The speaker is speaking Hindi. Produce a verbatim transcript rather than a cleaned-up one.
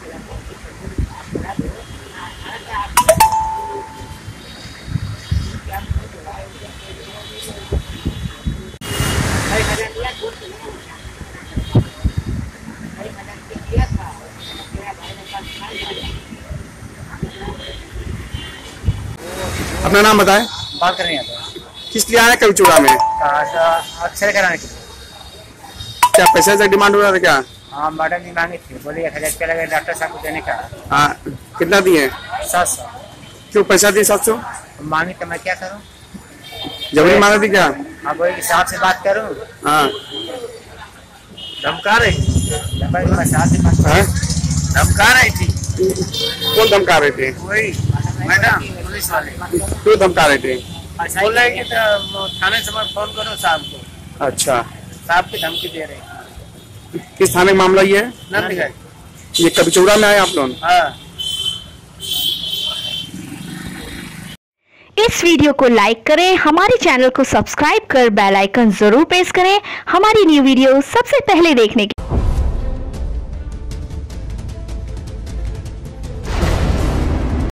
अपना नाम बताएं। बात करने आता है। किस लिए आए कभी चूड़ा में? अक्षर कराने के। क्या पैसे से डिमांड हो रहा था क्या? हाँ मैडम ने मांगी थी, बोली एक हजार रुपया लगे डॉक्टर साहब को देने का। हाँ कितना दिए? सात सौ। क्यों पैसा दिए सात सौ? मांगी तो मैं क्या करूँ? जबरी मांगा थी क्या? हाँ बोली साहब से बात करूँ। हाँ धमका रही मैं साहब से बात हाँ? धमका रही थी। कौन धमका रहे थे? वही मैडम पुलिस वाले। क्यों धमका रहे थे? बोल रहे कि तो थाने से मैं फोन करो साहब को। अच्छा साहब की धमकी दे रहे हैं। किस थाने का मामला ये है? नंदगंज। ये कभी चौड़ा में आए आप लोग? हाँ। इस वीडियो को लाइक करें, हमारे चैनल को सब्सक्राइब कर बेल आइकन जरूर प्रेस करें हमारी न्यू वीडियो सबसे पहले देखने के।